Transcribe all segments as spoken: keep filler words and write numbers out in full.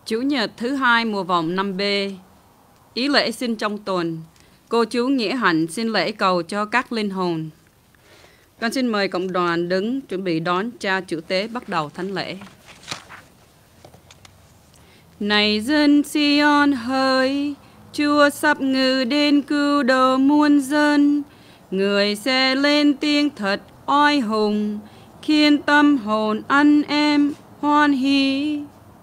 Chủ nhật thứ hai mùa vọng năm B. Ý lễ xin trong tuần. Cô chú Nghĩa Hạnh xin lễ cầu cho các linh hồn. Con xin mời cộng đoàn đứng chuẩn bị đón cha chủ tế bắt đầu thánh lễ. Này dân Sion hỡi, Chúa sắp ngự đến cứu độ muôn dân. Người sẽ lên tiếng thật oai hùng, khiến tâm hồn anh em hoan hỷ.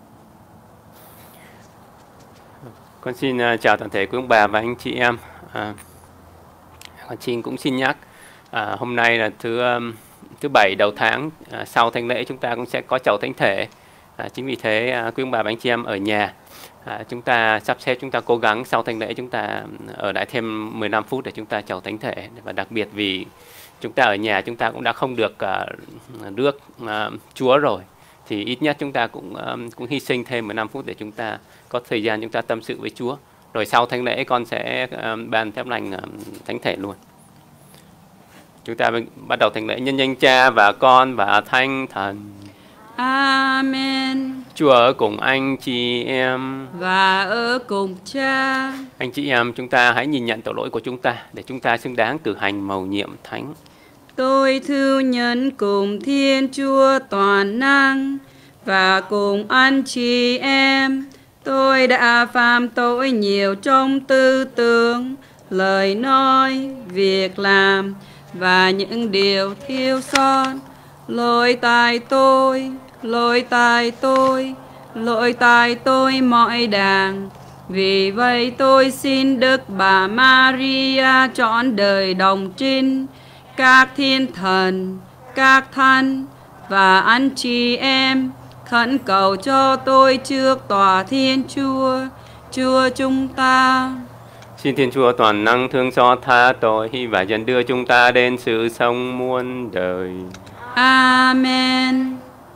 Con xin uh, chào toàn thể quý ông bà và anh chị em. À, con xin cũng xin nhắc à, hôm nay là thứ um, thứ bảy đầu tháng, à, sau thánh lễ chúng ta cũng sẽ có chầu thánh thể. À, chính vì thế à, quý ông bà và anh chị em ở nhà, à, chúng ta sắp xếp, chúng ta cố gắng sau thánh lễ chúng ta ở lại thêm mười lăm phút để chúng ta chầu thánh thể. Và đặc biệt vì chúng ta ở nhà chúng ta cũng đã không được uh, rước uh, Chúa rồi, thì ít nhất chúng ta cũng um, cũng hy sinh thêm mười lăm phút để chúng ta có thời gian chúng ta tâm sự với Chúa. Rồi sau thánh lễ con sẽ um, ban phép lành um, thánh thể luôn. Chúng ta bắt đầu thánh lễ nhân danh Cha và Con và Thánh Thần. Amen. Chúa ở cùng anh chị em Và ở cùng Cha. Anh chị em, chúng ta hãy nhìn nhận tội lỗi của chúng ta để chúng ta xứng đáng cử hành mầu nhiệm thánh. Tôi thư nhận cùng Thiên Chúa toàn năng và cùng anh chị em, tôi đã phạm tội nhiều trong tư tưởng, lời nói, việc làm và những điều thiếu sót. Lỗi tại tôi, lỗi tại tôi, lỗi tại tôi mọi đàng. Vì vậy tôi xin Đức Bà Maria trọn đời đồng trinh, các thiên thần, các thánh và anh chị em khẩn cầu cho tôi trước tòa Thiên Chúa, Chúa chúng ta. Xin Thiên Chúa toàn năng thương xót tha tội và dẫn đưa chúng ta đến sự sống muôn đời. Amen.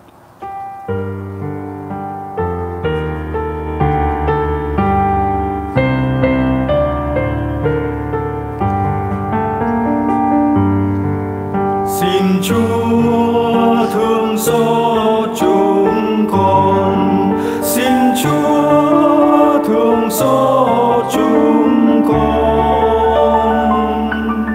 Xin Chúa thương xót chúng con, xin Chúa thương xót chúng con.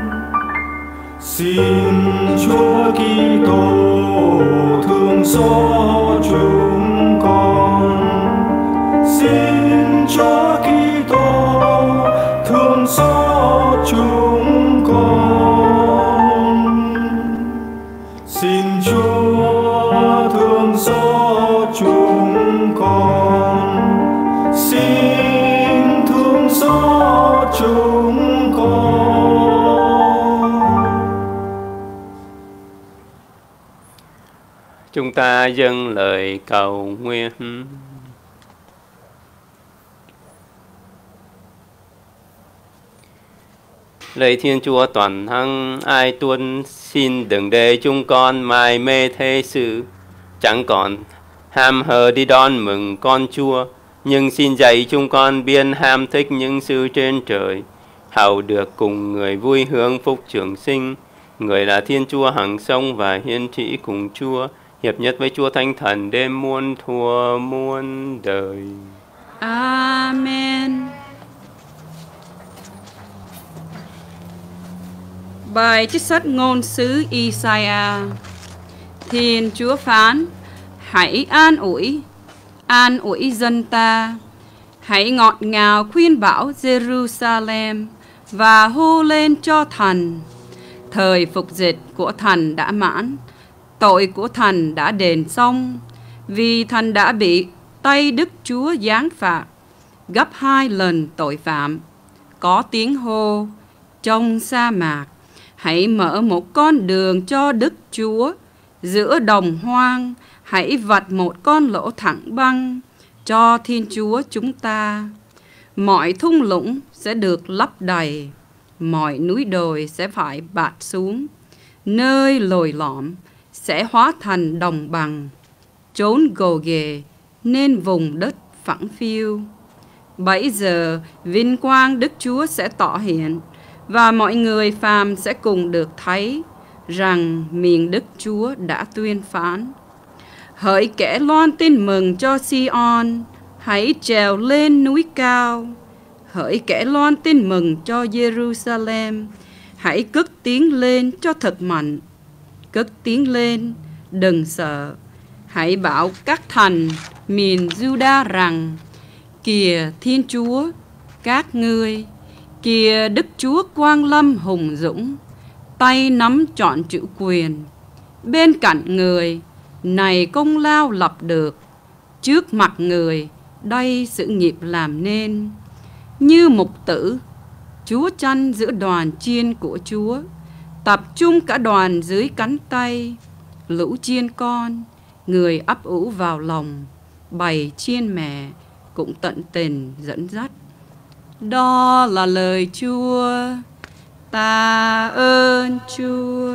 Xin Chúa Kitô thương xót chúng con, xin Chúa Kitô thương xót chúng con. Xin Chúa thương xót chúng con, xin thương xót chúng con. Chúng ta dâng lời cầu nguyện. Lạy Thiên Chúa toàn năng, ai tuân xin đừng để chúng con mải mê thế sự, chẳng còn ham hở đi đón mừng con Chúa, nhưng xin dạy chúng con biết ham thích những sự trên trời, hầu được cùng người vui hướng phúc trường sinh. Người là Thiên Chúa hằng sống và hiên trị cùng Chúa, hiệp nhất với Chúa Thánh Thần đêm muôn thuở muôn đời. Amen. Bài trích sách ngôn sứ Isaiah. Thiên Chúa phán: hãy an ủi, an ủi dân ta, hãy ngọt ngào khuyên bảo Jerusalem và hô lên cho thần. Thời phục dịch của thần đã mãn, tội của thần đã đền xong, vì thần đã bị tay Đức Chúa giáng phạt gấp hai lần tội phạm. Có tiếng hô trong sa mạc: hãy mở một con đường cho Đức Chúa, giữa đồng hoang hãy vạch một con lỗ thẳng băng cho Thiên Chúa chúng ta. Mọi thung lũng sẽ được lấp đầy, mọi núi đồi sẽ phải bạt xuống, nơi lồi lõm sẽ hóa thành đồng bằng, chốn gồ ghề nên vùng đất phẳng phiu. Bấy giờ vinh quang Đức Chúa sẽ tỏ hiện, và mọi người phàm sẽ cùng được thấy rằng miền Đức Chúa đã tuyên phán. Hỡi kẻ loan tin mừng cho Sion, hãy trèo lên núi cao, hỡi kẻ loan tin mừng cho Jerusalem, hãy cất tiếng lên cho thật mạnh, cất tiếng lên, đừng sợ. Hãy bảo các thành miền Juda rằng, kìa Thiên Chúa, các ngươi, kìa Đức Chúa Quang Lâm hùng dũng, tay nắm trọn chữ quyền. Bên cạnh người, này công lao lập được, trước mặt người, đây sự nghiệp làm nên. Như mục tử, Chúa chăn giữa đoàn chiên của Chúa, tập trung cả đoàn dưới cánh tay. Lũ chiên con, người ấp ủ vào lòng, bầy chiên mẹ cũng tận tình dẫn dắt. Đó là lời Chúa, ta ơn Chúa.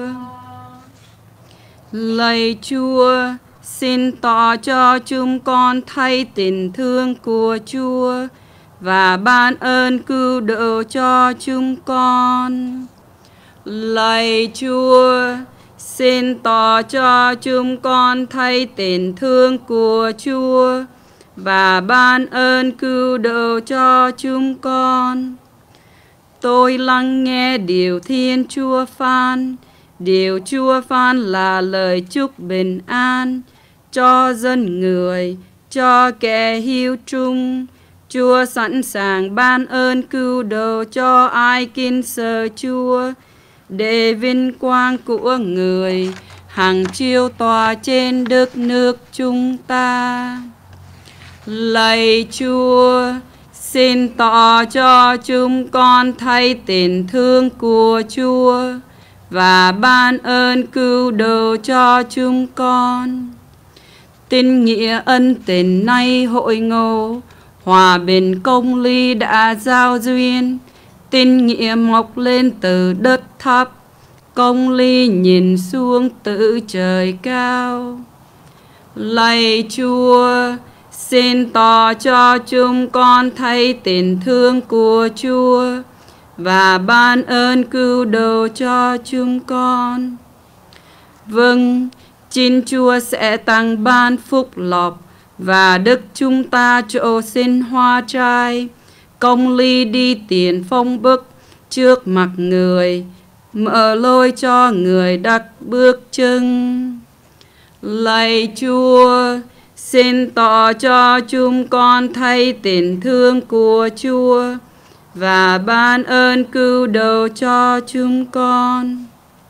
Lạy Chúa, xin tỏ cho chúng con thấy tình thương của Chúa và ban ơn cứu độ cho chúng con. Lạy Chúa, xin tỏ cho chúng con thấy tình thương của Chúa và ban ơn cứu độ cho chúng con. Tôi lắng nghe điều Thiên Chúa phán. Điều Chúa phán là lời chúc bình an cho dân người, cho kẻ hiếu trung. Chúa sẵn sàng ban ơn cứu độ cho ai kính sợ Chúa, để vinh quang của người hằng chiếu tỏa trên đất nước chúng ta. Lạy Chúa, xin tỏ cho chúng con thấy tình thương của Chúa và ban ơn cứu độ cho chúng con. Tin nghĩa ân tình nay hội ngộ, hòa bình công lý đã giao duyên. Tin nghĩa mọc lên từ đất thấp, công lý nhìn xuống từ trời cao. Lạy Chúa, xin tỏ cho chúng con thấy tình thương của Chúa và ban ơn cứu độ cho chúng con. Vâng, chính Chúa sẽ tăng ban phúc lộc và đức chúng ta chỗ sinh hoa trai. Công lý đi tiền phong bức trước mặt người, mở lối cho người đặt bước chân. Lạy Chúa, xin tỏ cho chúng con thấy tình thương của Chúa và ban ơn cứu độ cho chúng con.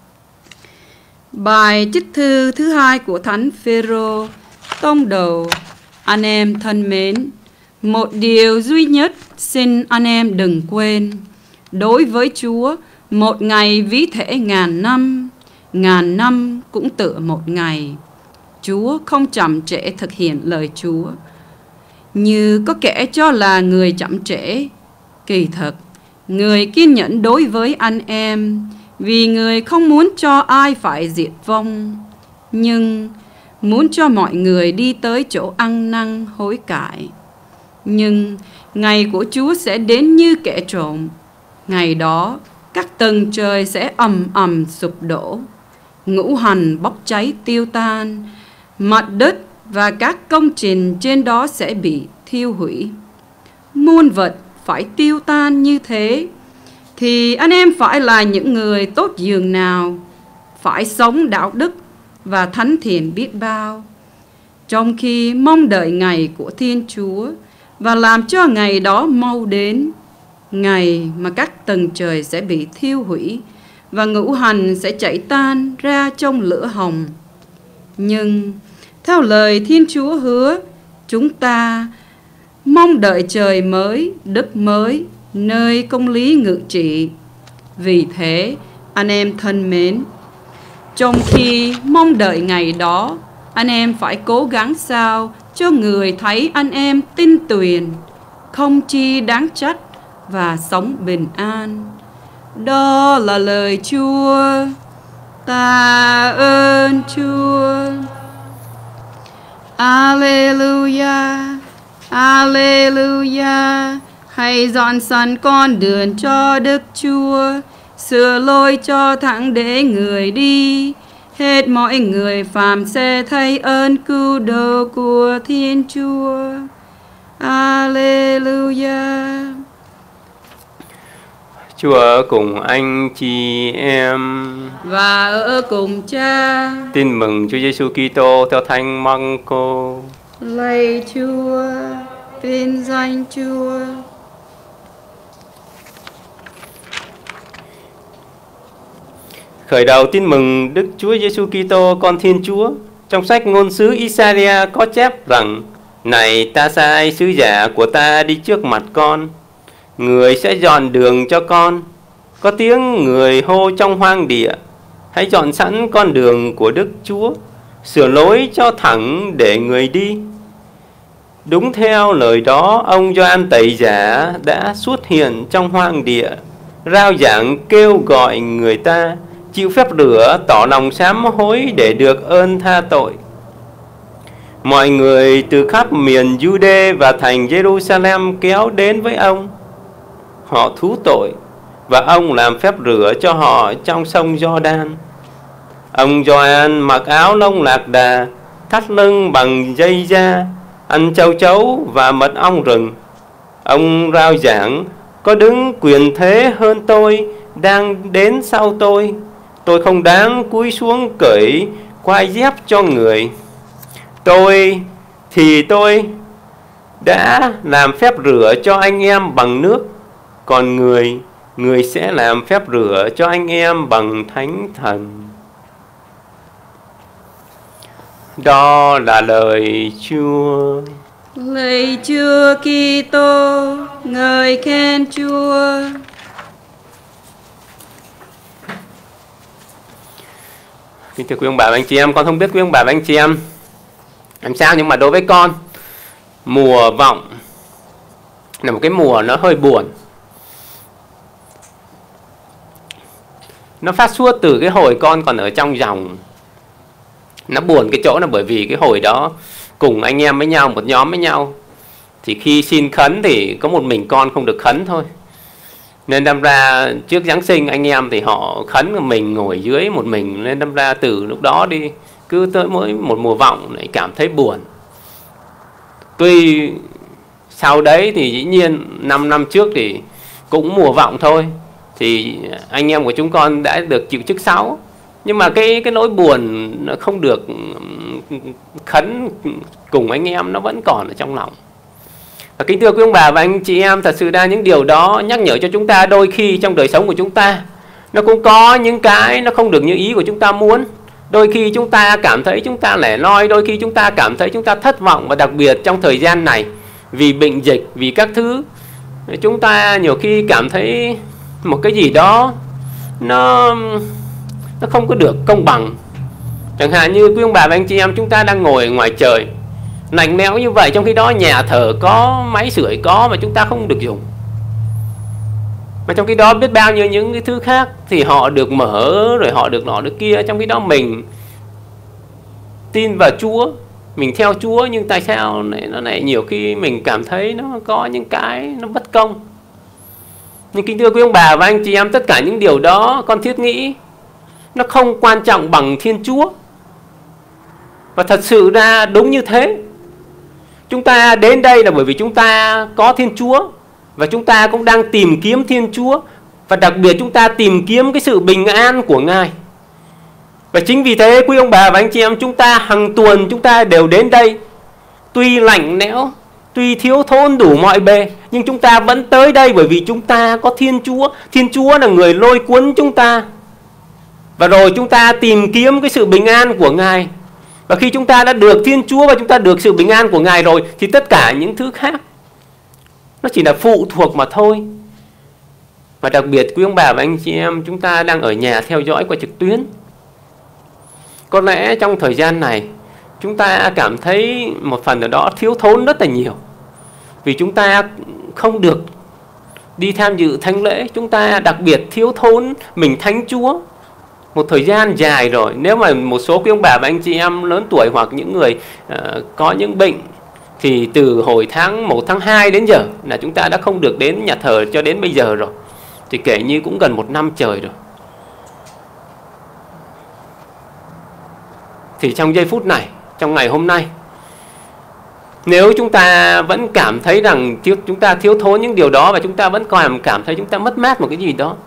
Bài trích thư thứ hai của Thánh Phêrô, tông đầu. Anh em thân mến, một điều duy nhất xin anh em đừng quên. Đối với Chúa, một ngày ví thể ngàn năm, ngàn năm cũng tựa một ngày. Chúa không chậm trễ thực hiện lời Chúa, như có kẻ cho là người chậm trễ. Kỳ thật, người kiên nhẫn đối với anh em, vì người không muốn cho ai phải diệt vong, nhưng muốn cho mọi người đi tới chỗ ăn năn hối cải. Nhưng ngày của Chúa sẽ đến như kẻ trộm. Ngày đó, các tầng trời sẽ ầm ầm sụp đổ, ngũ hành bốc cháy tiêu tan, mặt đất và các công trình trên đó sẽ bị thiêu hủy. Muôn vật phải tiêu tan như thế, thì anh em phải là những người tốt dường nào, phải sống đạo đức và thánh thiện biết bao, trong khi mong đợi ngày của Thiên Chúa và làm cho ngày đó mau đến, ngày mà các tầng trời sẽ bị thiêu hủy và ngũ hành sẽ chảy tan ra trong lửa hồng. Nhưng theo lời Thiên Chúa hứa, chúng ta mong đợi trời mới, đất mới, nơi công lý ngự trị. Vì thế, anh em thân mến, trong khi mong đợi ngày đó, anh em phải cố gắng sao cho người thấy anh em tin tuyền, không chi đáng trách và sống bình an. Đó là lời Chúa. Ta ơn Chúa. Alleluia, Alleluia. Hãy dọn sẵn con đường cho Đức Chúa, sửa lối cho thẳng để người đi. Hết mọi người phàm sẽ thấy ơn cứu độ của Thiên Chúa. Alleluia. Chúa cùng anh chị em Và ở cùng Cha. Tin mừng Chúa Giêsu Kitô theo Thánh Marco. Lạy Chúa, vinh danh Chúa. Khởi đầu tin mừng Đức Chúa Giêsu Kitô con Thiên Chúa. Trong sách ngôn sứ Isaiah có chép rằng: Này, ta sai sứ giả của ta đi trước mặt con, người sẽ dọn đường cho con. Có tiếng người hô trong hoang địa: Hãy dọn sẵn con đường của Đức Chúa, sửa lối cho thẳng để người đi. Đúng theo lời đó, ông Gioan Tẩy Giả đã xuất hiện trong hoang địa, rao giảng kêu gọi người ta chịu phép rửa, tỏ lòng sám hối để được ơn tha tội. Mọi người từ khắp miền Jude và thành Jerusalem kéo đến với ông. Họ thú tội và ông làm phép rửa cho họ trong sông Giođan. Ông Gioan mặc áo lông lạc đà, thắt lưng bằng dây da, ăn châu chấu và mật ong rừng. Ông rao giảng: Có đứng quyền thế hơn tôi đang đến sau tôi. Tôi không đáng cúi xuống cởi quai dép cho người. Tôi thì tôi đã làm phép rửa cho anh em bằng nước, còn người, người sẽ làm phép rửa cho anh em bằng Thánh Thần. Đó là lời Chúa. Lạy Chúa Kitô, ngợi khen Chúa. Kính thưa quý ông bà và anh chị em, con không biết quý ông bà và anh chị em làm sao, nhưng mà đối với con, mùa vọng là một cái mùa nó hơi buồn. Nó phát xuất từ cái hồi con còn ở trong dòng. Nó buồn cái chỗ là bởi vì cái hồi đó cùng anh em với nhau, một nhóm với nhau, thì khi xin khấn thì có một mình con không được khấn thôi. Nên đâm ra trước Giáng sinh anh em thì họ khấn, mình ngồi dưới một mình. Nên đâm ra từ lúc đó đi, cứ tới mỗi một mùa vọng lại cảm thấy buồn. Tuy sau đấy thì dĩ nhiên năm năm trước thì cũng mùa vọng thôi, thì anh em của chúng con đã được chịu chức sáu. Nhưng mà cái cái nỗi buồn nó không được khấn cùng anh em, nó vẫn còn ở trong lòng. Và kính thưa quý ông bà và anh chị em, thật sự ra những điều đó nhắc nhở cho chúng ta đôi khi trong đời sống của chúng ta nó cũng có những cái nó không được như ý của chúng ta muốn. Đôi khi chúng ta cảm thấy chúng ta lẻ loi, đôi khi chúng ta cảm thấy chúng ta thất vọng. Và đặc biệt trong thời gian này, vì bệnh dịch, vì các thứ, chúng ta nhiều khi cảm thấy một cái gì đó nó, nó không có được công bằng. Chẳng hạn như quý ông bà và anh chị em, chúng ta đang ngồi ngoài trời lạnh lẽo như vậy, trong khi đó nhà thờ có, máy sưởi có mà chúng ta không được dùng. Mà trong khi đó biết bao nhiêu những cái thứ khác thì họ được mở, rồi họ được nọ được kia. Trong khi đó mình tin vào Chúa, mình theo Chúa, nhưng tại sao này, nó này nhiều khi mình cảm thấy nó có những cái nó bất công. Nhưng kính thưa quý ông bà và anh chị em, tất cả những điều đó con thiết nghĩ nó không quan trọng bằng Thiên Chúa. Và thật sự ra đúng như thế. Chúng ta đến đây là bởi vì chúng ta có Thiên Chúa, và chúng ta cũng đang tìm kiếm Thiên Chúa. Và đặc biệt chúng ta tìm kiếm cái sự bình an của Ngài. Và chính vì thế quý ông bà và anh chị em, chúng ta hàng tuần chúng ta đều đến đây. Tuy lạnh lẽo, tuy thiếu thốn đủ mọi bề, nhưng chúng ta vẫn tới đây bởi vì chúng ta có Thiên Chúa. Thiên Chúa là người lôi cuốn chúng ta. Và rồi chúng ta tìm kiếm cái sự bình an của Ngài. Và khi chúng ta đã được Thiên Chúa và chúng ta được sự bình an của Ngài rồi, thì tất cả những thứ khác nó chỉ là phụ thuộc mà thôi. Và đặc biệt quý ông bà và anh chị em, chúng ta đang ở nhà theo dõi qua trực tuyến. Có lẽ trong thời gian này chúng ta cảm thấy một phần ở đó thiếu thốn rất là nhiều. Vì chúng ta không được đi tham dự thánh lễ. Chúng ta đặc biệt thiếu thốn mình Thánh Chúa một thời gian dài rồi. Nếu mà một số quý ông bà và anh chị em lớn tuổi hoặc những người uh, có những bệnh, thì từ hồi tháng một, tháng hai đến giờ là chúng ta đã không được đến nhà thờ cho đến bây giờ rồi. Thì kể như cũng gần một năm trời rồi. Thì trong giây phút này, trong ngày hôm nay, Nếu chúng ta vẫn cảm thấy rằng thiếu, chúng ta thiếu thốn những điều đó, và chúng ta vẫn còn cảm thấy chúng ta mất mát một cái gì đó,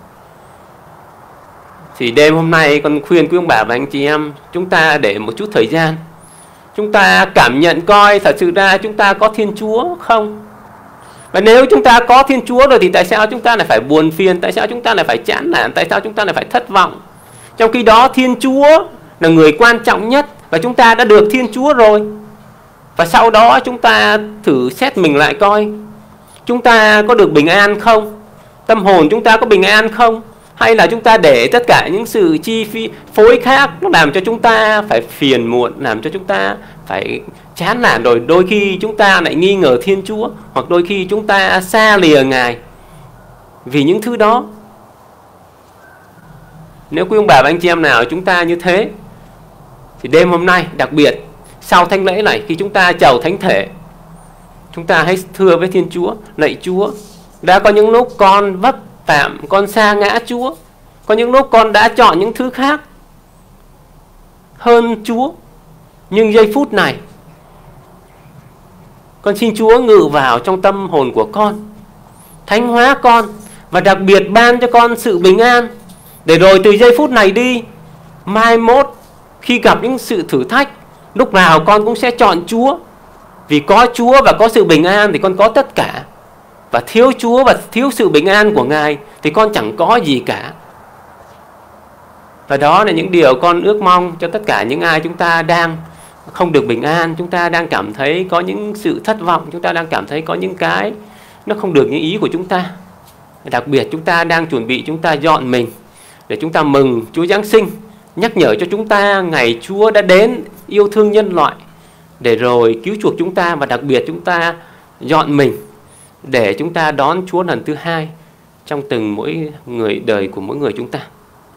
thì đêm hôm nay con khuyên quý ông bà và anh chị em, chúng ta để một chút thời gian, chúng ta cảm nhận coi thật sự ra chúng ta có Thiên Chúa không. Và nếu chúng ta có Thiên Chúa rồi thì tại sao chúng ta lại phải buồn phiền, tại sao chúng ta lại phải chán nản, tại sao chúng ta lại phải thất vọng? Trong khi đó Thiên Chúa là người quan trọng nhất, và chúng ta đã được Thiên Chúa rồi. Và sau đó chúng ta thử xét mình lại coi, chúng ta có được bình an không? Tâm hồn chúng ta có bình an không? Hay là chúng ta để tất cả những sự chi phí phối khác nó làm cho chúng ta phải phiền muộn, làm cho chúng ta phải chán nản, rồi đôi khi chúng ta lại nghi ngờ Thiên Chúa, hoặc đôi khi chúng ta xa lìa Ngài vì những thứ đó. Nếu quý ông bà và anh chị em nào chúng ta như thế, thì đêm hôm nay, đặc biệt sau thánh lễ này, khi chúng ta chầu thánh thể, chúng ta hãy thưa với Thiên Chúa: lạy Chúa, đã có những lúc con vấp phạm, con sa ngã Chúa, có những lúc con đã chọn những thứ khác hơn Chúa, nhưng giây phút này con xin Chúa ngự vào trong tâm hồn của con, thánh hóa con, và đặc biệt ban cho con sự bình an, để rồi từ giây phút này đi, mai mốt khi gặp những sự thử thách, lúc nào con cũng sẽ chọn Chúa. Vì có Chúa và có sự bình an thì con có tất cả, và thiếu Chúa và thiếu sự bình an của Ngài thì con chẳng có gì cả. Và đó là những điều con ước mong cho tất cả những ai chúng ta đang không được bình an, chúng ta đang cảm thấy có những sự thất vọng, chúng ta đang cảm thấy có những cái nó không được như ý của chúng ta. Đặc biệt chúng ta đang chuẩn bị, chúng ta dọn mình để chúng ta mừng Chúa Giáng sinh, nhắc nhở cho chúng ta ngày Chúa đã đến yêu thương nhân loại để rồi cứu chuộc chúng ta. Và đặc biệt chúng ta dọn mình để chúng ta đón Chúa lần thứ hai trong từng mỗi người đời của mỗi người chúng ta.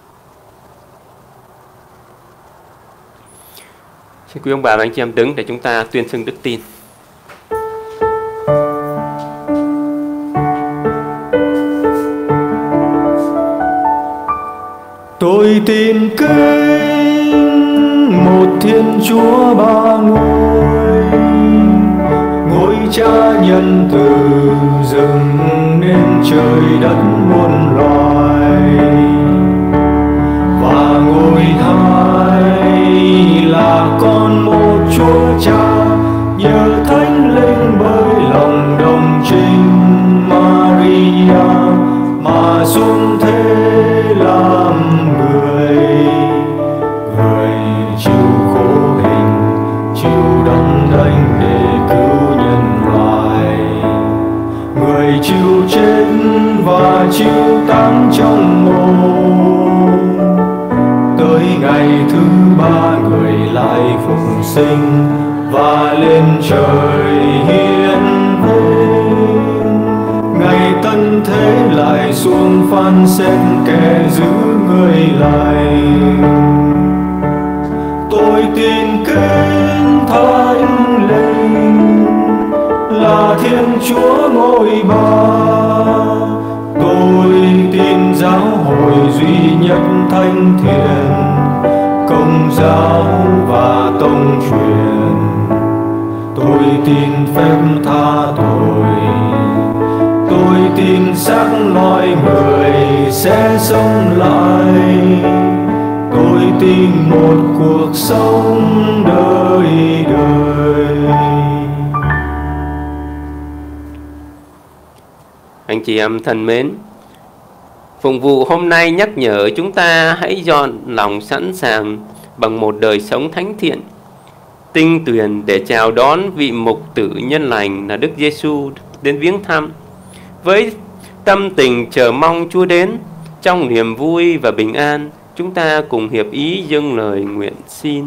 Xin quý ông bà và anh chị em đứng để chúng ta tuyên xưng đức tin. Tôi tin kính một Thiên Chúa ba ngôi, ngôi Cha nhân từ dựng nên trời đất muôn loài, và ngôi Thái là con một Chúa Cha, nhờ Thánh Linh bởi lòng đồng trinh Maria mà xuống thế làm người, người chịu khổ hình, chịu đắng đanh để cứu nhân loại, người chịu chết và chịu táng trong mồ. Tới ngày thứ ba người lại phục sinh và lên trời hiển vinh. Ngày tân thế lại xuống phán xét kẻ giữ người lại. Tôi tin kính Thánh Linh là Thiên Chúa ngôi ba. Tôi tin giáo hội duy nhất thánh thiện, công giáo và tông truyền. Tôi tin phép tha tội. Tôi tin xác loài người sẽ sống lại. Tôi tin một cuộc sống đời đời. Anh chị em thân mến, phụng vụ hôm nay nhắc nhở chúng ta hãy dọn lòng sẵn sàng bằng một đời sống thánh thiện, tinh tuyền để chào đón vị mục tử nhân lành là Đức Giêsu đến viếng thăm. Với tâm tình chờ mong Chúa đến, trong niềm vui và bình an, chúng ta cùng hiệp ý dâng lời nguyện xin.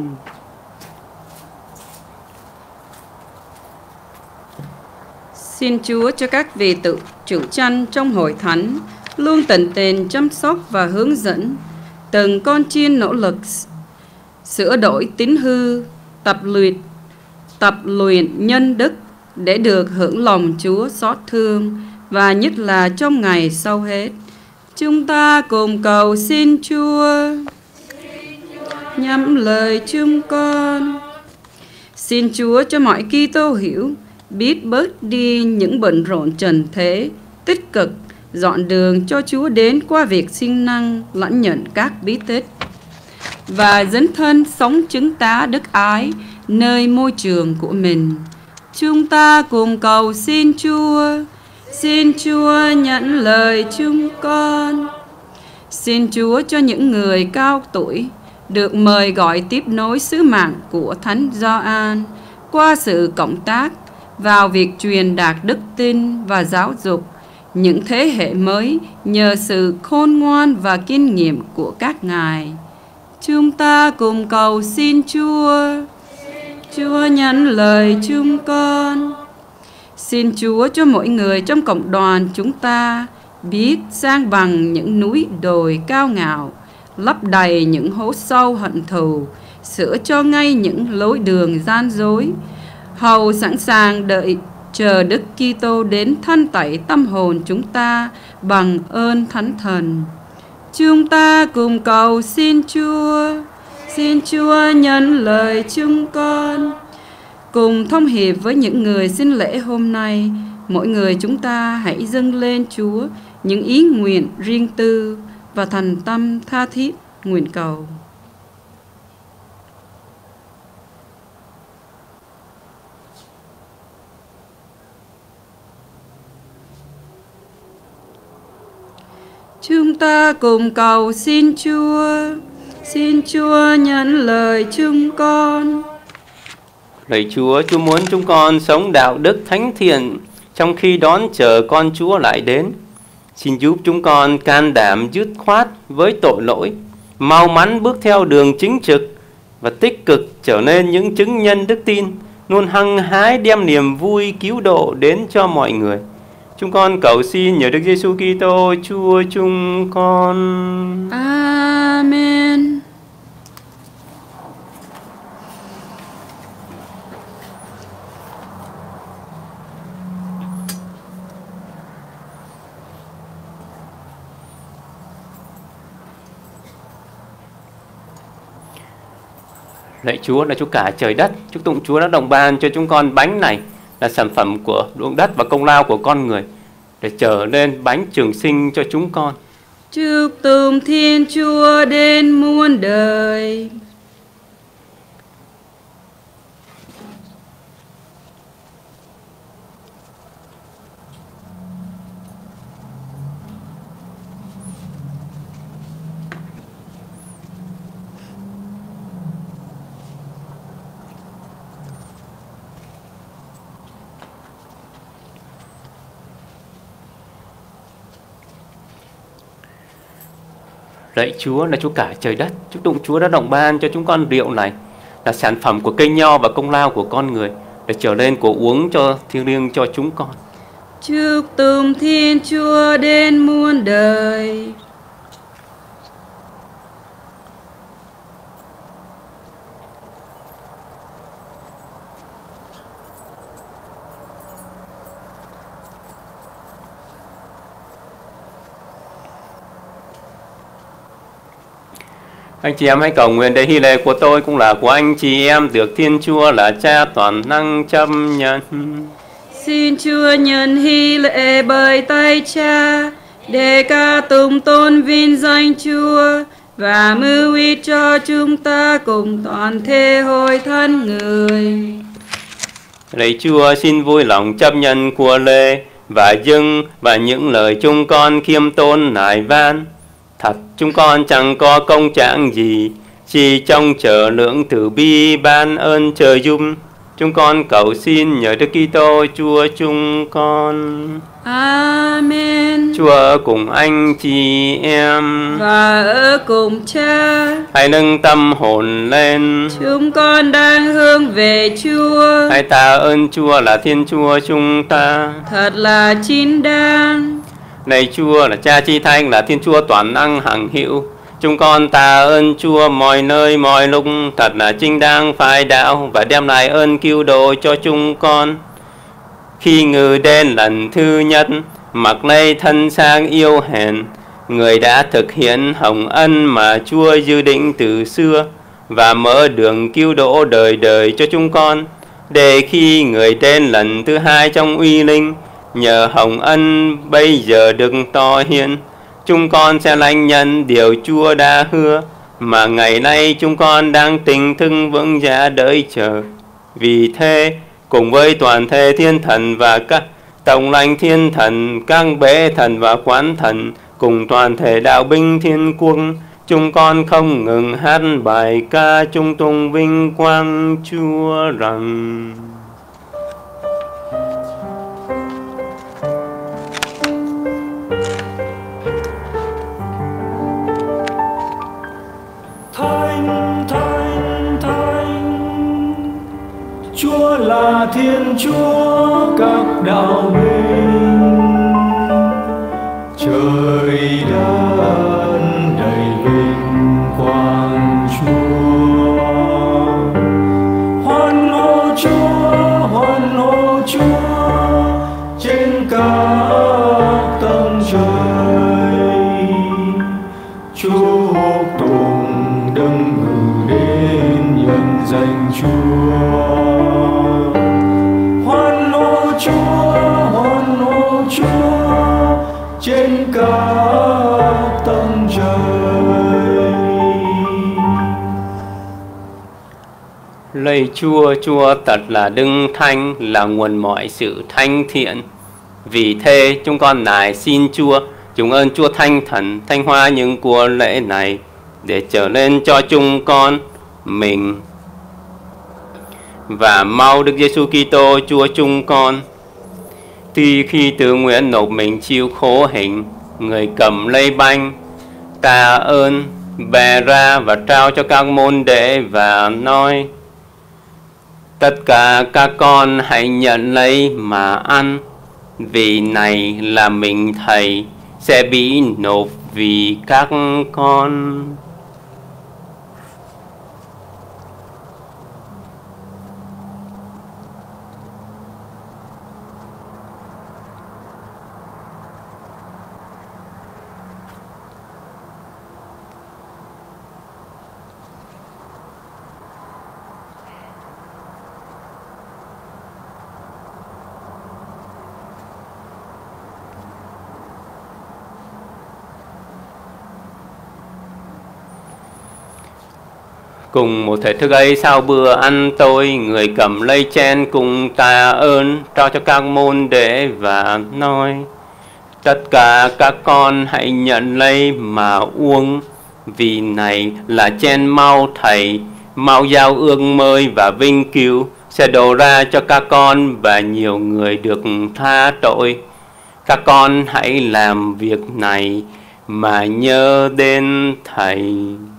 Xin Chúa cho các vị tự chủ chăn trong hội thánh luôn tận tình chăm sóc và hướng dẫn từng con chiên nỗ lực sửa đổi tín hư, tập luyện, tập luyện nhân đức để được hưởng lòng Chúa xót thương, và nhất là trong ngày sau hết. Chúng ta cùng cầu xin Chúa. Nhắm lời chúng con. Xin Chúa cho mọi Kitô hữu biết bớt đi những bận rộn trần thế, tích cực dọn đường cho Chúa đến qua việc siêng năng lãnh nhận các bí tích và dấn thân sống chứng tá đức ái nơi môi trường của mình. Chúng ta cùng cầu xin Chúa. Xin Chúa nhận lời chúng con. Xin Chúa cho những người cao tuổi được mời gọi tiếp nối sứ mạng của Thánh Gioan qua sự cộng tác vào việc truyền đạt đức tin và giáo dục những thế hệ mới nhờ sự khôn ngoan và kinh nghiệm của các ngài. Chúng ta cùng cầu xin Chúa. Chúa nhận lời chúng con. Xin Chúa cho mỗi người trong cộng đoàn chúng ta biết san bằng những núi đồi cao ngạo, lấp đầy những hố sâu hận thù, sửa cho ngay những lối đường gian dối, hầu sẵn sàng đợi chờ Đức Kitô đến thanh tẩy tâm hồn chúng ta bằng ơn Thánh Thần. Chúng ta cùng cầu xin Chúa. Xin Chúa nhận lời chúng con. Cùng thông hiệp với những người xin lễ hôm nay, mỗi người chúng ta hãy dâng lên Chúa những ý nguyện riêng tư và thành tâm tha thiết nguyện cầu. Chúng ta cùng cầu xin Chúa. Xin Chúa nhận lời chúng con. Lạy Chúa, Chúa muốn chúng con sống đạo đức thánh thiện trong khi đón chờ con Chúa lại đến. Xin giúp chúng con can đảm dứt khoát với tội lỗi, mau mắn bước theo đường chính trực và tích cực trở nên những chứng nhân đức tin, luôn hăng hái đem niềm vui cứu độ đến cho mọi người. Chúng con cầu xin nhờ Đức Giêsu Kitô Chúa chúng con. Amen. Lạy Chúa là Chúa cả trời đất, chúc tụng Chúa đã đồng ban cho chúng con bánh này là sản phẩm của ruộng đất và công lao của con người để trở nên bánh trường sinh cho chúng con. Chúc tụng Thiên Chúa đến muôn đời. Lạy Chúa là Chúa cả trời đất, chúc tụng Chúa đã đồng ban cho chúng con rượu này là sản phẩm của cây nho và công lao của con người để trở nên của uống cho thiêng liêng cho chúng con. Chúc tụng Thiên Chúa đến muôn đời. Anh chị em hãy cầu nguyện để hy lễ của tôi cũng là của anh chị em được Thiên Chúa là Cha toàn năng chấp nhận. Xin Chúa nhận hy lễ bởi tay Cha để ca tụng tôn vinh danh Chúa và mưu ít cho chúng ta cùng toàn thể hội thánh người. Lạy Chúa, xin vui lòng chấp nhận của lễ và dâng và những lời chúng con khiêm tốn nài van. Thật chúng con chẳng có công trạng gì, chỉ trông chờ lượng từ bi ban ơn trời giúp. Chúng con cầu xin nhờ Đức Kitô Chúa chúng con. Amen. Chúa ở cùng anh chị em và ở cùng Cha. Hãy nâng tâm hồn lên. Chúng con đang hướng về Chúa. Hãy tạ ơn Chúa là Thiên Chúa chúng ta. Thật là chính đáng. Này Chúa là Cha Chi Thánh, là Thiên Chúa toàn năng hằng hữu. Chúng con tạ ơn Chúa mọi nơi mọi lúc, thật là chính đáng phải đạo và đem lại ơn cứu độ cho chúng con. Khi Ngự đến lần thứ nhất, mặc lấy thân xác yêu hèn, Người đã thực hiện hồng ân mà Chúa dự định từ xưa và mở đường cứu độ đời đời cho chúng con. để khi người đến lần thứ hai trong uy linh, nhờ hồng ân bây giờ đừng to hiền, chúng con sẽ lãnh nhận điều Chúa đã hứa, mà ngày nay chúng con đang tình thức vững dạ đợi chờ. Vì thế, cùng với toàn thể thiên thần và các tổng lãnh thiên thần, các bế thần và quán thần, cùng toàn thể đạo binh thiên quân, chúng con không ngừng hát bài ca chung tung vinh quang Chúa rằng: Thánh, Thánh, Thánh, Chúa là Thiên Chúa các đạo binh, trời đất đầy vinh quang Chúa. Hoan hô Chúa, hoan hô Chúa trên các tầng trời, chúc tụng đấng ngự đến nhân danh Chúa. Hoan hô Chúa, hoan hô Chúa trên các tầng trời. Lạy Chúa, Chúa thật là đấng thánh, là nguồn mọi sự thanh thiện. Vì thế chúng con nài xin Chúa chúng ơn Chúa Thánh Thần thanh hóa những của lễ này, để trở lên cho chúng con mình và mau Đức Giêsu Kitô Chúa chúng con. Tuy khi tự nguyện nộp mình chịu khổ hình, người cầm lấy bánh, tạ ơn, bè ra và trao cho các môn đệ và nói: tất cả các con hãy nhận lấy mà ăn, vì này là mình Thầy sẽ bị nộp vì các con. Cùng một thể thức ấy, sau bữa ăn tối, người cầm lấy chén cùng tạ ơn, trao cho các môn đệ và nói: tất cả các con hãy nhận lấy mà uống, vì này là chén máu Thầy, máu giao ước mới và vinh cứu, sẽ đổ ra cho các con và nhiều người được tha tội. Các con hãy làm việc này mà nhớ đến Thầy.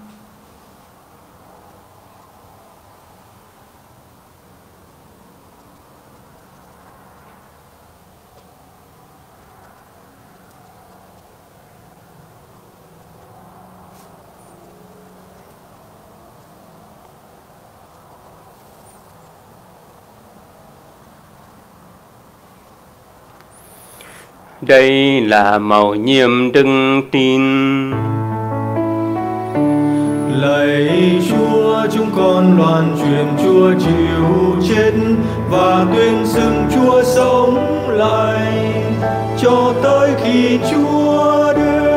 Đây là mầu nhiệm đức tin. Lạy Chúa, chúng con loan truyền Chúa chịu chết và tuyên xưng Chúa sống lại cho tới khi Chúa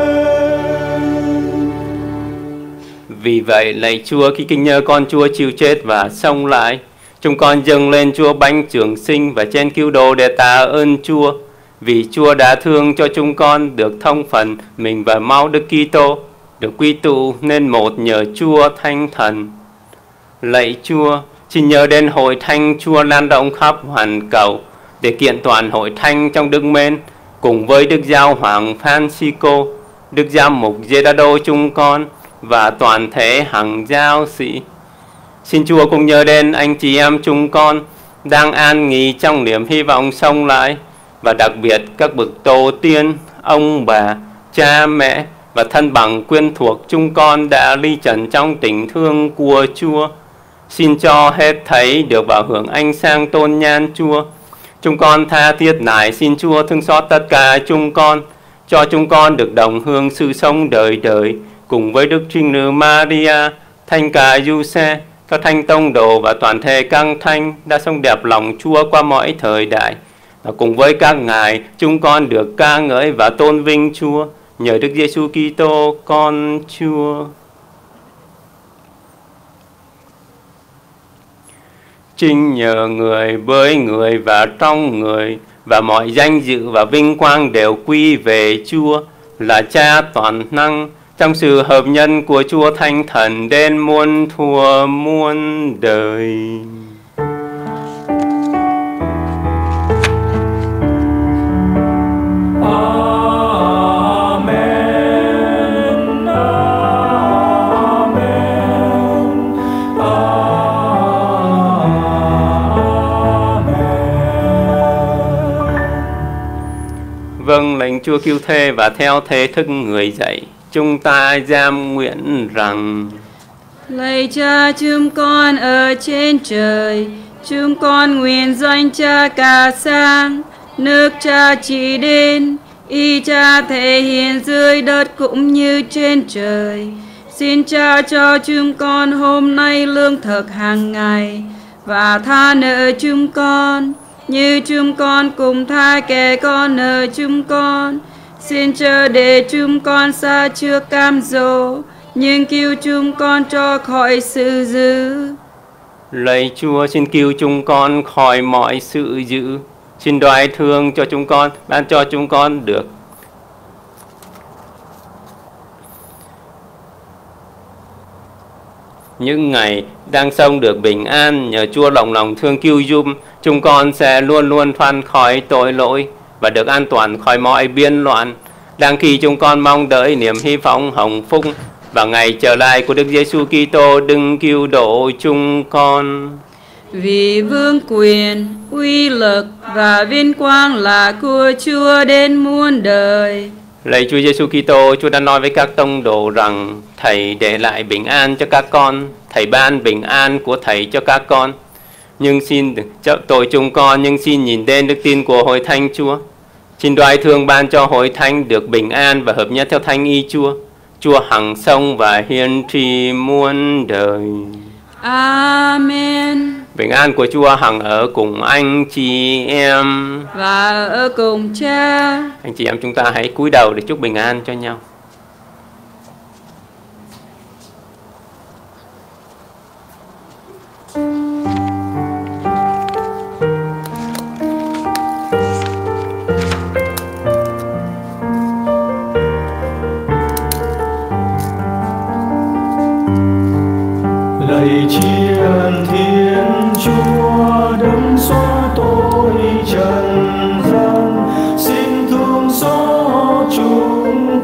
đến. Vì vậy, lạy Chúa, khi kính nhớ con Chúa chịu chết và sống lại, chúng con dâng lên Chúa bánh trường sinh và chén cứu độ để tạ ơn Chúa, vì Chúa đã thương cho chúng con được thông phần mình và máu Đức Kitô, được quy tụ nên một nhờ Chúa Thánh Thần. Lạy Chúa, xin nhớ đến hội thánh Chúa lan rộng khắp hoàn cầu, để kiện toàn hội thánh trong đức mến, cùng với Đức Giáo Hoàng Francisco, Đức Giám mục Gerardo chúng con và toàn thể hằng giáo sĩ. Xin Chúa cũng nhớ đến anh chị em chúng con đang an nghỉ trong niềm hy vọng sống lại, và đặc biệt các bậc tổ tiên, ông bà, cha mẹ và thân bằng quyến thuộc chúng con đã ly trần trong tình thương của Chúa. Xin cho hết thảy được vào hưởng ánh sáng tôn nhan Chúa. Chúng con tha thiết nài xin Chúa thương xót tất cả chúng con, cho chúng con được đồng hương sự sống đời đời cùng với Đức Trinh Nữ Maria, Thánh Cả Giuse, các thánh tông đồ và toàn thể các thánh đã sống đẹp lòng Chúa qua mọi thời đại. Và cùng với các ngài, chúng con được ca ngợi và tôn vinh Chúa nhờ Đức Giêsu Kitô con Chúa. Chính nhờ người, với người và trong người, và mọi danh dự và vinh quang đều quy về Chúa là Cha toàn năng, trong sự hợp nhân của Chúa Thánh Thần đến muôn thuở muôn đời. Vâng lệnh Chúa cứu thế và theo thế thức người dạy, chúng ta giam nguyện rằng: Lạy Cha chúng con ở trên trời, chúng con nguyện danh Cha cả sang, nước Cha chỉ đến, ý Cha thể hiện dưới đất cũng như trên trời. Xin Cha cho chúng con hôm nay lương thực hàng ngày, và tha nợ chúng con như chúng con cùng tha kẻ con nợ chúng con. Xin chớ để chúng con xa trước cam dỗ, nhưng cứu chúng con cho khỏi sự dữ. Lạy Chúa, xin cứu chúng con khỏi mọi sự dữ. Xin đoái thương cho chúng con, ban cho chúng con được những ngày đang sống được bình an. Nhờ Chúa lòng lòng thương cứu giúp, chúng con sẽ luôn luôn thoát khỏi tội lỗi và được an toàn khỏi mọi biên loạn. Đang khi chúng con mong đợi niềm hy vọng hồng phúc và ngày trở lại của Đức Giêsu Kitô đừng cứu độ chúng con. Vì vương quyền, uy lực và vinh quang là của Chúa đến muôn đời. Lạy Chúa Giêsu Kitô, Chúa đã nói với các tông đồ rằng Thầy để lại bình an cho các con, Thầy ban bình an của Thầy cho các con. Nhưng xin chấp tội chúng con, nhưng xin nhìn đến đức tin của Hội Thánh Chúa. Xin đoái thương ban cho Hội Thánh được bình an và hợp nhất theo Thánh ý Chúa. Chúa hằng sống và hiển tri muôn đời. Amen. Bình an của Chúa hằng ở cùng anh chị em và ở cùng Cha. Anh chị em chúng ta hãy cúi đầu để chúc bình an cho nhau. Lạy Chiên Thiên Chúa đấng xóa tội trần gian, xin thương xót chúng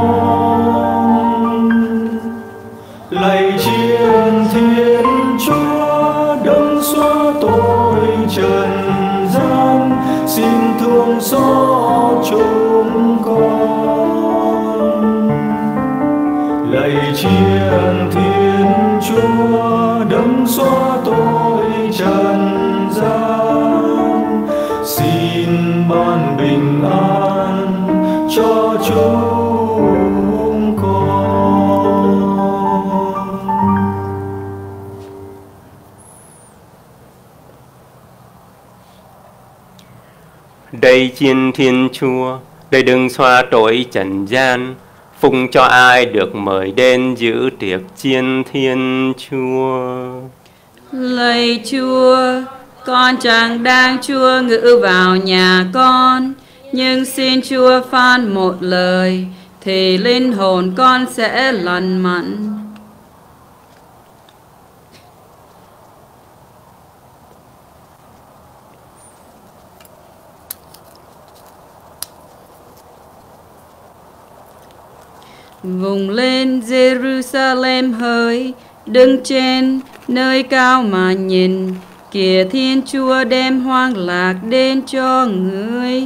con. Lạy Chiên Thiên Chúa đấng xóa tội trần gian, xin thương xót chúng con. Lạy Chiên Thiên Chúa đấng xóa tội trần gian, xin ban bình an cho chúng con. Đây Chiên Thiên Chúa, đây đừng xóa tội trần gian, phụng cho ai được mời đến dự tiệc Chiên Thiên Chúa. Lạy Chúa, con chẳng đang Chúa ngự vào nhà con, nhưng xin Chúa phán một lời, thì linh hồn con sẽ lành mạnh. Vùng lên Jerusalem hỡi, đứng trên nơi cao mà nhìn, kìa Thiên Chúa đem hoang lạc đến cho người.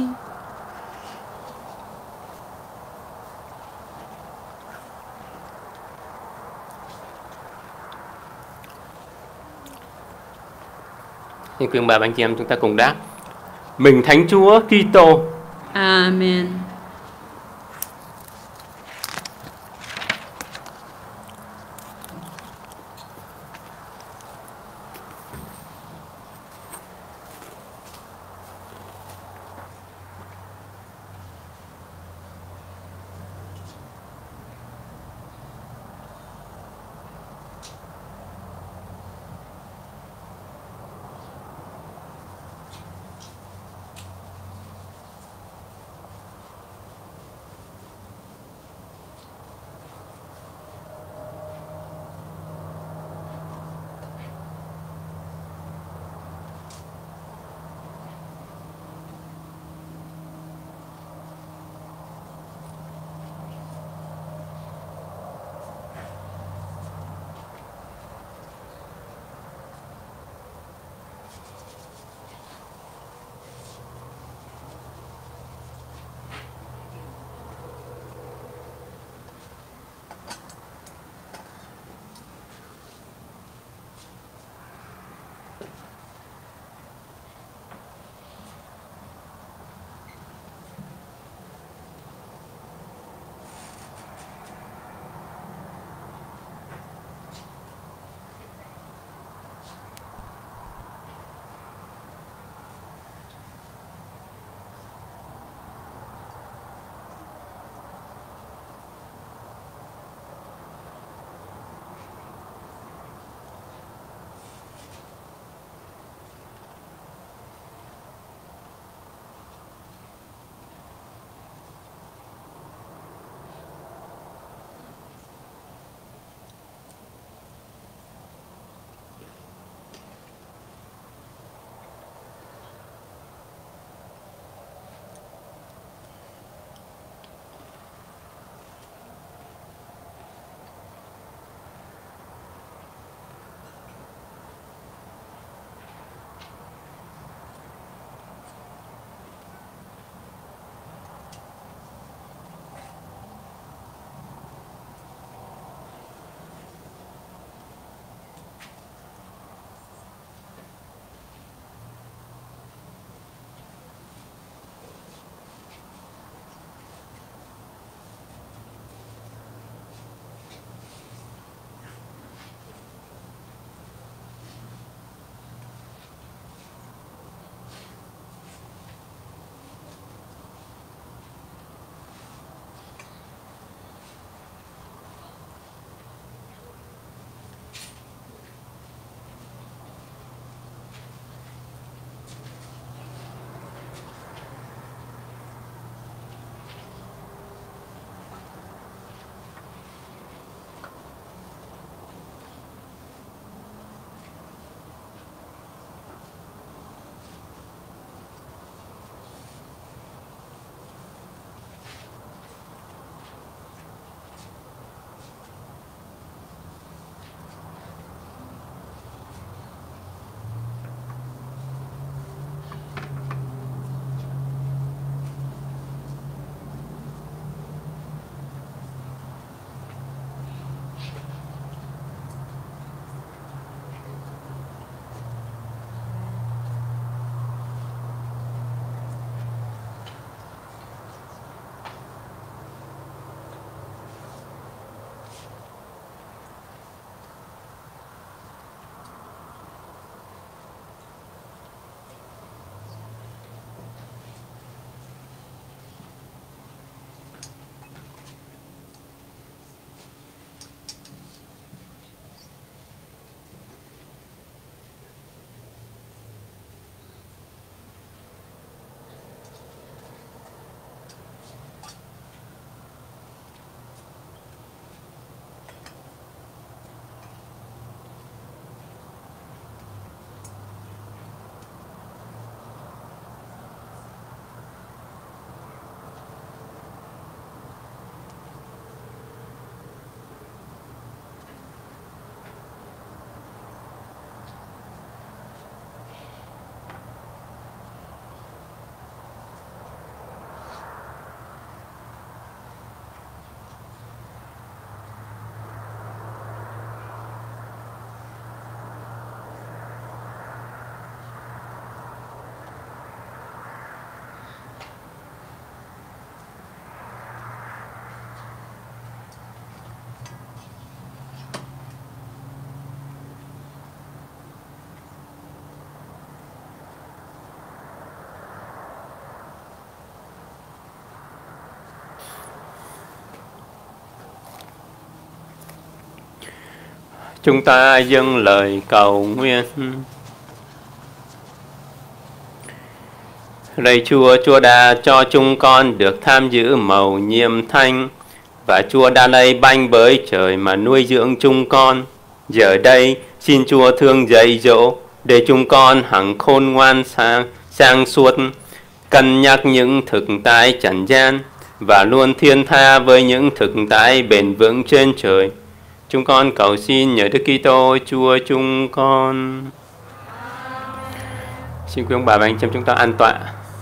Xin quý ông bà anh chị em chúng ta cùng đáp: Mình Thánh Chúa Kitô. Amen. Chúng ta dâng lời cầu nguyện. Lạy Chúa, Chúa đã cho chúng con được tham dự mầu nhiệm thánh, và Chúa đã lấy bánh với trời mà nuôi dưỡng chúng con. Giờ đây, xin Chúa thương dạy dỗ để chúng con hằng khôn ngoan sang, sang suốt, cân nhắc những thực tại trần gian và luôn thiên tha với những thực tại bền vững trên trời. Chúng con cầu xin nhờ Đức Kitô Chúa chúng con. Xin quý ông bà và anh chị em chúng ta an tọa.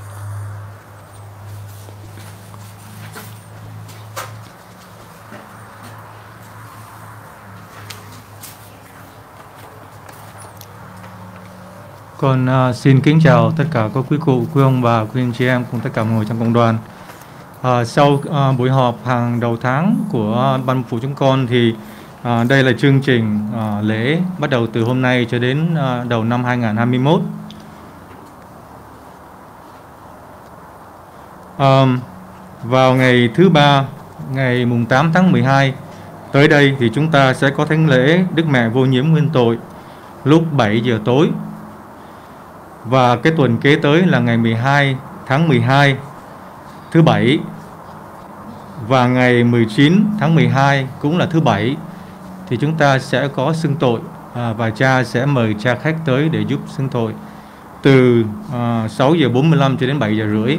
Con uh, xin kính chào tất cả các quý cụ, quý ông bà, quý anh chị em cùng tất cả mọi người trong cộng đoàn. Uh, sau uh, buổi họp hàng đầu tháng của uh, ban mục vụ chúng con thì uh, đây là chương trình uh, lễ bắt đầu từ hôm nay cho đến uh, đầu năm hai nghìn không trăm hai mươi mốt. Um, vào ngày thứ ba, ngày mùng tám tháng mười hai tới đây thì chúng ta sẽ có thánh lễ Đức Mẹ Vô Nhiễm Nguyên Tội lúc bảy giờ tối. Và cái tuần kế tới là ngày mười hai tháng mười hai thứ bảy, và ngày mười chín tháng mười hai cũng là thứ bảy thì chúng ta sẽ có xưng tội, à, và cha sẽ mời cha khách tới để giúp xưng tội từ à, sáu giờ bốn mươi lăm cho đến bảy giờ rưỡi.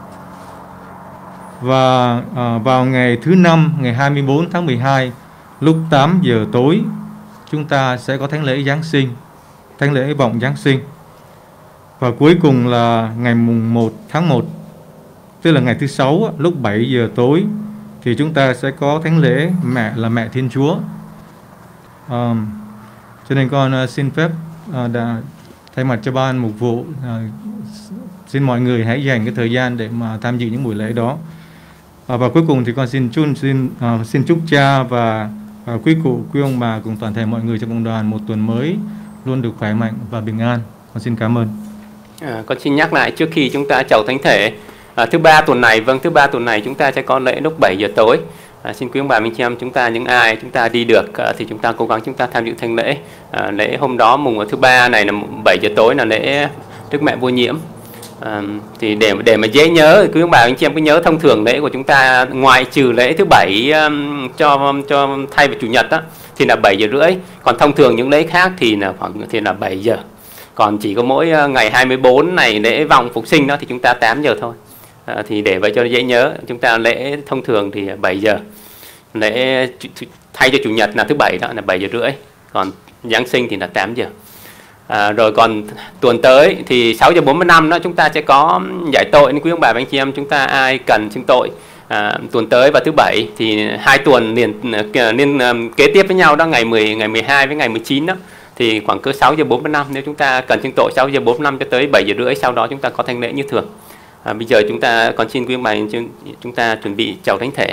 Và à, vào ngày thứ năm, ngày hai mươi bốn tháng mười hai lúc tám giờ tối chúng ta sẽ có thánh lễ Giáng sinh, thánh lễ vọng Giáng sinh. Và cuối cùng là ngày mùng một tháng một, tức là ngày thứ sáu, lúc bảy giờ tối thì chúng ta sẽ có thánh lễ mẹ là Mẹ Thiên Chúa. À, cho nên con uh, xin phép uh, đã thay mặt cho ban mục vụ, uh, xin mọi người hãy dành cái thời gian để mà tham dự những buổi lễ đó. À, và cuối cùng thì con xin chúc xin uh, xin chúc cha và uh, quý cụ, quý ông bà cùng toàn thể mọi người trong cộng đoàn một tuần mới luôn được khỏe mạnh và bình an. Con xin cảm ơn. À, con xin nhắc lại trước khi chúng ta chầu thánh thể, à, thứ ba tuần này, vâng thứ ba tuần này chúng ta sẽ có lễ lúc bảy giờ tối. À, xin quý ông bà mình chị em chúng ta, những ai chúng ta đi được à, thì chúng ta cố gắng chúng ta tham dự thánh lễ. À, lễ hôm đó mùng thứ ba này là bảy giờ tối là lễ Đức Mẹ Vô Nhiễm. À, thì để để mà dễ nhớ, quý ông bà anh chị em cứ nhớ thông thường lễ của chúng ta ngoại trừ lễ thứ bảy um, cho cho thay vì chủ nhật á thì là bảy giờ rưỡi, còn thông thường những lễ khác thì là khoảng thì là bảy giờ. Còn chỉ có mỗi ngày hai mươi bốn này lễ vọng phục sinh đó thì chúng ta tám giờ thôi. À, thì để vậy cho dễ nhớ, chúng ta lễ thông thường thì bảy giờ, lễ thay cho chủ nhật là thứ bảy đó là bảy giờ rưỡi, còn Giáng sinh thì là tám giờ. À, rồi còn tuần tới thì sáu giờ bốn mươi lăm đó chúng ta sẽ có giải tội. Nên quý ông bà và anh chị em chúng ta ai cần xưng tội à, tuần tới và thứ bảy thì hai tuần liền liên kế tiếp với nhau đó, ngày mười ngày mười hai với ngày mười chín đó thì khoảng cỡ sáu giờ bốn mươi lăm nếu chúng ta cần xưng tội sáu giờ bốn mươi lăm cho tới bảy giờ rưỡi, sau đó chúng ta có thánh lễ như thường. À, bây giờ chúng ta còn xin quý ông bà chúng ta chuẩn bị chầu thánh thể.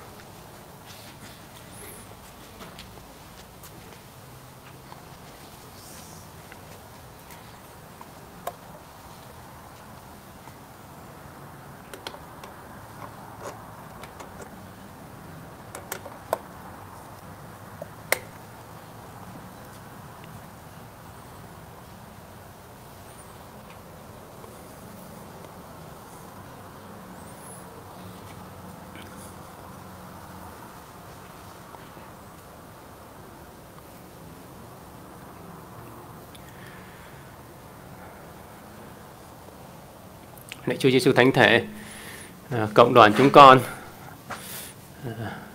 Lạy Chúa Giêsu Thánh Thể, à, cộng đoàn chúng con à,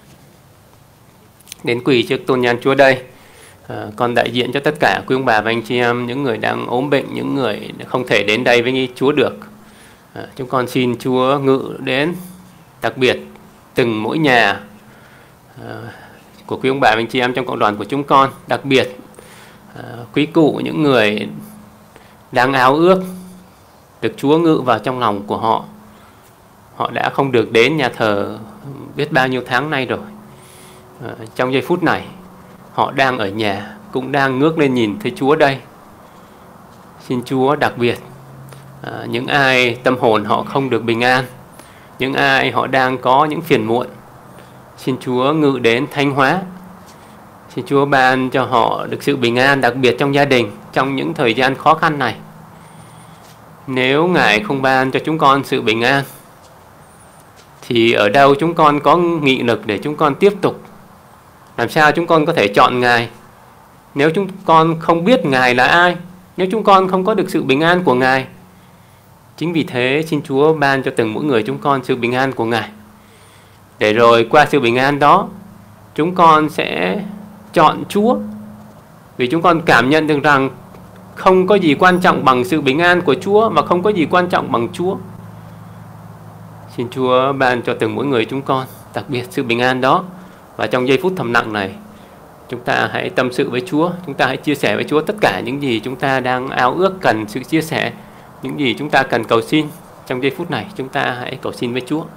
đến quỳ trước tôn nhan Chúa đây. À, con đại diện cho tất cả quý ông bà và anh chị em, những người đang ốm bệnh, những người không thể đến đây với Chúa được. À, chúng con xin Chúa ngự đến, đặc biệt từng mỗi nhà à, của quý ông bà và anh chị em trong cộng đoàn của chúng con, đặc biệt à, quý cụ, những người đang ao ước được Chúa ngự vào trong lòng của họ. Họ đã không được đến nhà thờ biết bao nhiêu tháng nay rồi. À, trong giây phút này, họ đang ở nhà, cũng đang ngước lên nhìn thấy Chúa đây. Xin Chúa đặc biệt, à, những ai tâm hồn họ không được bình an, những ai họ đang có những phiền muộn, xin Chúa ngự đến thanh hóa. Xin Chúa ban cho họ được sự bình an, đặc biệt trong gia đình, trong những thời gian khó khăn này. Nếu Ngài không ban cho chúng con sự bình an, thì ở đâu chúng con có nghị lực để chúng con tiếp tục? Làm sao chúng con có thể chọn Ngài nếu chúng con không biết Ngài là ai, nếu chúng con không có được sự bình an của Ngài? Chính vì thế xin Chúa ban cho từng mỗi người chúng con sự bình an của Ngài, để rồi qua sự bình an đó chúng con sẽ chọn Chúa, vì chúng con cảm nhận được rằng không có gì quan trọng bằng sự bình an của Chúa, và không có gì quan trọng bằng Chúa. Xin Chúa ban cho từng mỗi người chúng con đặc biệt sự bình an đó. Và trong giây phút thầm lặng này, chúng ta hãy tâm sự với Chúa, chúng ta hãy chia sẻ với Chúa tất cả những gì chúng ta đang ao ước cần sự chia sẻ, những gì chúng ta cần cầu xin. Trong giây phút này chúng ta hãy cầu xin với Chúa.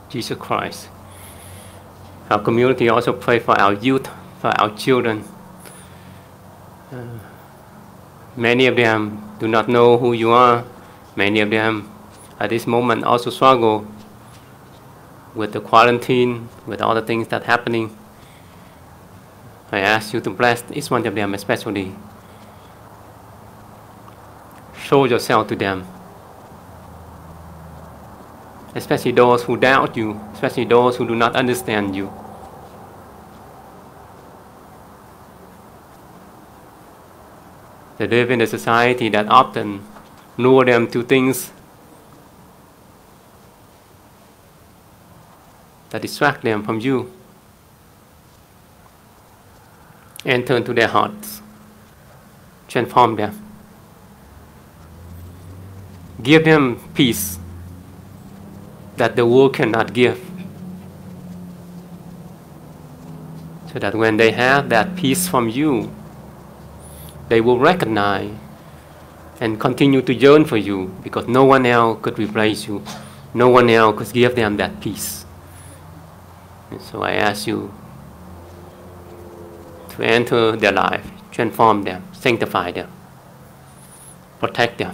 Jesus Christ. Our community also pray for our youth, for our children. Uh, many of them do not know who you are. Many of them at this moment also struggle with the quarantine, with all the things that are happening. I ask you to bless each one of them especially. Show yourself to them. Especially those who doubt you, especially those who do not understand you. They live in a society that often lure them to things that distract them from you. Enter into their hearts. Transform them. Give them peace that the world cannot give. So that when they have that peace from you, they will recognize and continue to yearn for you, because no one else could replace you. No one else could give them that peace. And so I ask you to enter their life, transform them, sanctify them, protect them.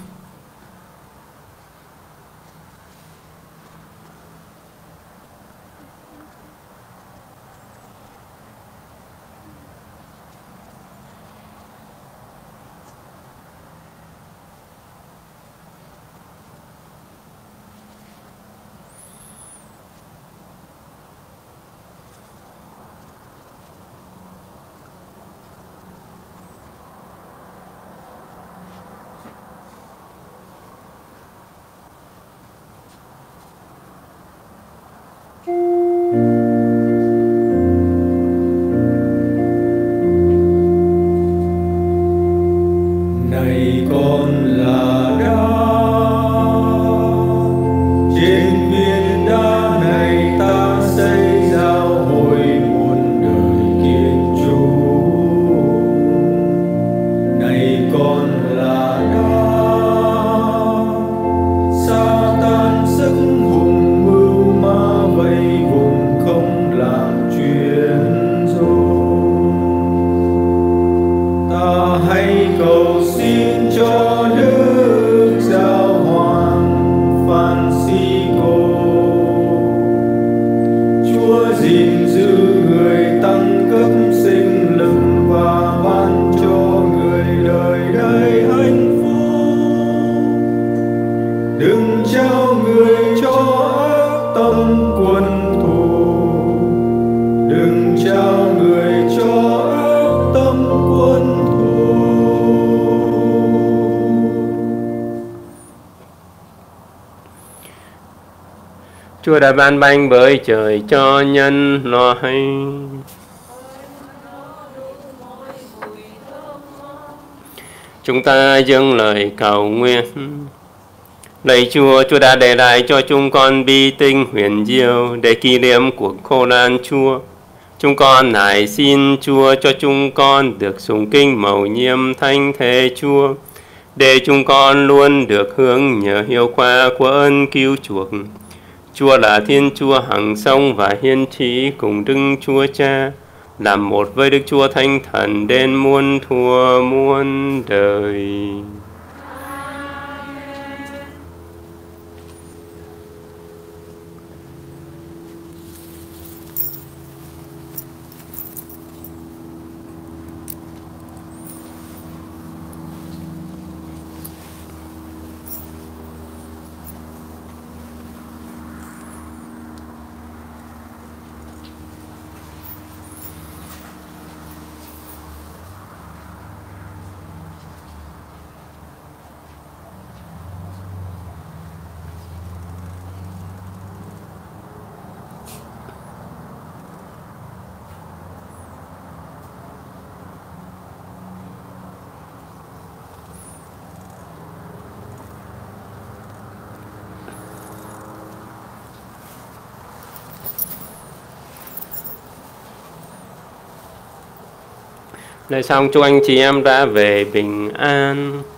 Này con là đá, trên viên đá này ta xây giáo hội muôn đời Thiên Chúa. Này con là đá, Sa-tan sức hùng mưu ma vây vùng không làm chuyện dối. Ta hãy cầu xin cho Đức Giáo Hoàng Francisco, Chúa gìn giữ người, tăng cấp sinh lực và ban cho người đời đời hạnh phúc. Đừng trao người cho ác tâm quân thù, đừng trao người cho ác tâm quân thù. Chúa đã ban bánh bởi trời cho nhân loại. Chúng ta dâng lời cầu nguyện. Lạy Chúa, Chúa đã để lại cho chúng con bi tinh huyền diệu để kỷ niệm cuộc khổ nạn Chúa. Chúng con nài xin Chúa cho chúng con được sùng kinh mầu nhiệm thánh thể Chúa, để chúng con luôn được hướng nhờ hiệu quả của ơn cứu chuộc. Chúa là Thiên Chúa hằng sống và hiên trí cùng Đức Chúa Cha, làm một với Đức Chúa Thánh Thần đến muôn thuở muôn đời. Lạy xong chúc anh chị em đã về bình an.